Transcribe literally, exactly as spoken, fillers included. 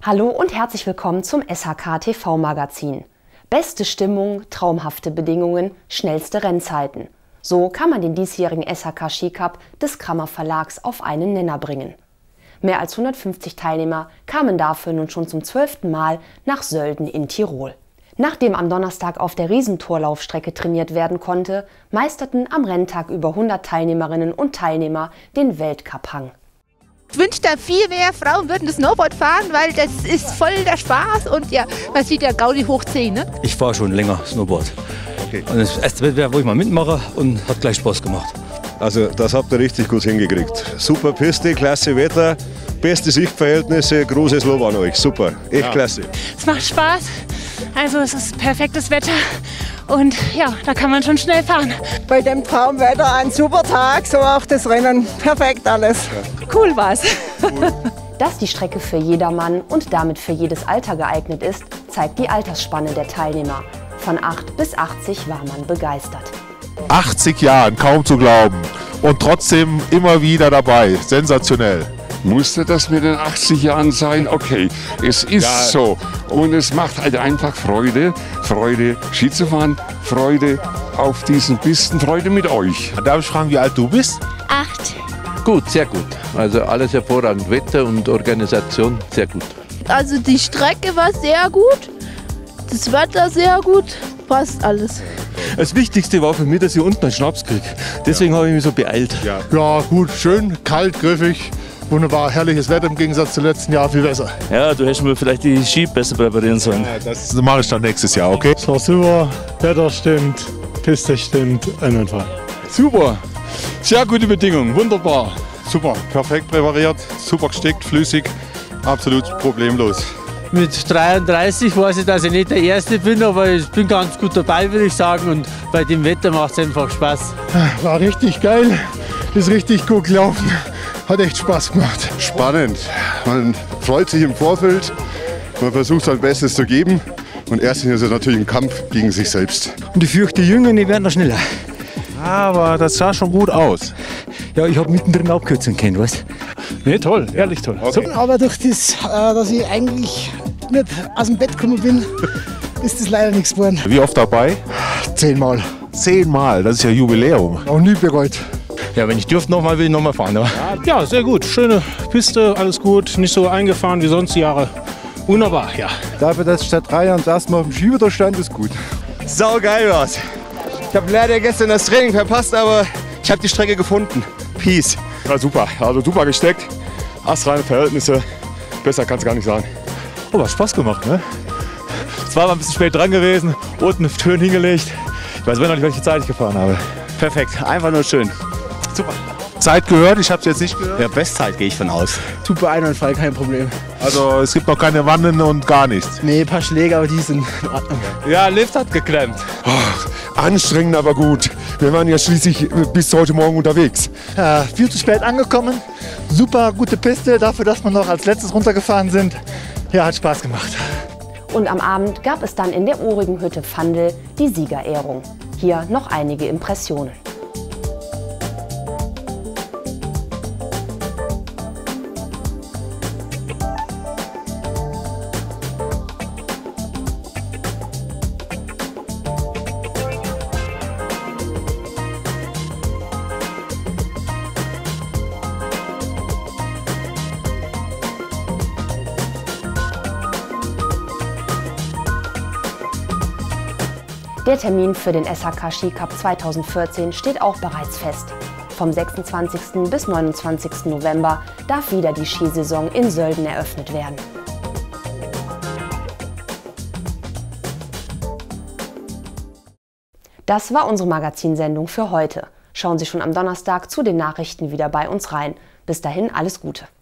Hallo und herzlich willkommen zum S H K T V-Magazin. Beste Stimmung, traumhafte Bedingungen, schnellste Rennzeiten. So kann man den diesjährigen S H K Skicup des Krammer Verlags auf einen Nenner bringen. Mehr als hundertfünfzig Teilnehmer kamen dafür nun schon zum zwölften Mal nach Sölden in Tirol. Nachdem am Donnerstag auf der Riesentorlaufstrecke trainiert werden konnte, meisterten am Renntag über hundert Teilnehmerinnen und Teilnehmer den Weltcup-Hang. Ich wünschte, viel mehr Frauen würden das Snowboard fahren, weil das ist voll der Spaß und ja, man sieht ja Gaudi hoch zehn. Ne? Ich fahre schon länger Snowboard. Okay. Und das erste Wettbewerb, wo ich mal mitmache, und hat gleich Spaß gemacht. Also das habt ihr richtig gut hingekriegt. Super Piste, klasse Wetter, beste Sichtverhältnisse, großes Lob an euch. Super, echt ja. Klasse. Es macht Spaß, also es ist perfektes Wetter. Und ja, da kann man schon schnell fahren. Bei dem Traumwetter ein super Tag, so auch das Rennen. Perfekt alles. Ja. Cool war's. Cool. Dass die Strecke für jedermann und damit für jedes Alter geeignet ist, zeigt die Altersspanne der Teilnehmer. Von acht bis achtzig war man begeistert. achtzig Jahren, kaum zu glauben. Und trotzdem immer wieder dabei. Sensationell. Musste das mit den achtzig Jahren sein? Okay, es ist ja so. Und es macht halt einfach Freude, Freude Ski zu fahren, Freude auf diesen Pisten, Freude mit euch. Darf ich fragen, wie alt du bist? Acht. Gut, sehr gut. Also alles hervorragend. Wetter und Organisation, sehr gut. Also die Strecke war sehr gut, das Wetter sehr gut, passt alles. Das Wichtigste war für mich, dass ich unten einen Schnaps kriege. Deswegen ja. habe ich mich so beeilt. Ja. ja, gut, schön, kalt, griffig. Wunderbar, herrliches Wetter im Gegensatz zum letzten Jahr, viel besser. Ja, du hättest mir vielleicht die Ski besser präparieren sollen. Ja, das mache ich dann nächstes Jahr, okay? Es war super, Wetter stimmt, Piste stimmt, einwandfrei. Super, sehr gute Bedingungen, wunderbar. Super, perfekt präpariert, super gestickt, flüssig, absolut problemlos. Mit dreiunddreißig weiß ich, dass ich nicht der Erste bin, aber ich bin ganz gut dabei, würde ich sagen. Und bei dem Wetter macht es einfach Spaß. War richtig geil, ist richtig gut gelaufen. Hat echt Spaß gemacht. Spannend. Man freut sich im Vorfeld, man versucht sein Bestes zu geben und erstens ist es natürlich ein Kampf gegen sich selbst. Und ich fürchte, die Jüngeren, die werden noch schneller. Aber das sah schon gut aus. Ja, ich habe mittendrin abkürzen können, weißt du? Nee, toll, ehrlich toll. Okay. So, aber durch das, dass ich eigentlich nicht aus dem Bett gekommen bin, ist das leider nichts geworden. Wie oft dabei? Zehnmal. Zehnmal, das ist ja Jubiläum. Auch nie bereut. Ja, wenn ich dürfte, nochmal will ich nochmal fahren. Oder? Ja, sehr gut. Schöne Piste, alles gut. Nicht so eingefahren wie sonst die Jahre. Wunderbar, ja. Dafür, dass ich seit drei Jahren das erste Mal auf dem Skiwetter stand, ist gut. Sau geil war's. Ich habe leider gestern das Training verpasst, aber ich habe die Strecke gefunden. Peace. Ja, super. Also super gesteckt. Astreine Verhältnisse. Besser kann es gar nicht sein. Oh, hat Spaß gemacht, ne? Zwar war ein bisschen spät dran gewesen, unten schön hingelegt. Ich weiß noch nicht, welche Zeit ich gefahren habe. Perfekt, einfach nur schön. Super. Zeit gehört, ich habe es jetzt nicht gehört. Ja, Bestzeit gehe ich von aus. Super einwandfrei, kein Problem. Also es gibt noch keine Wannen und gar nichts. Nee, ein paar Schläge, aber die sind in Ordnung. Ja, Lift hat geklemmt. Oh, anstrengend, aber gut. Wir waren ja schließlich bis heute Morgen unterwegs. Ja, viel zu spät angekommen. Super gute Piste, dafür, dass wir noch als letztes runtergefahren sind. Ja, hat Spaß gemacht. Und am Abend gab es dann in der urigen Hütte Vandel die Siegerehrung. Hier noch einige Impressionen. Der Termin für den S H K Skicup zweitausendvierzehn steht auch bereits fest. Vom sechsundzwanzigsten bis neunundzwanzigsten November darf wieder die Skisaison in Sölden eröffnet werden. Das war unsere Magazinsendung für heute. Schauen Sie schon am Donnerstag zu den Nachrichten wieder bei uns rein. Bis dahin alles Gute.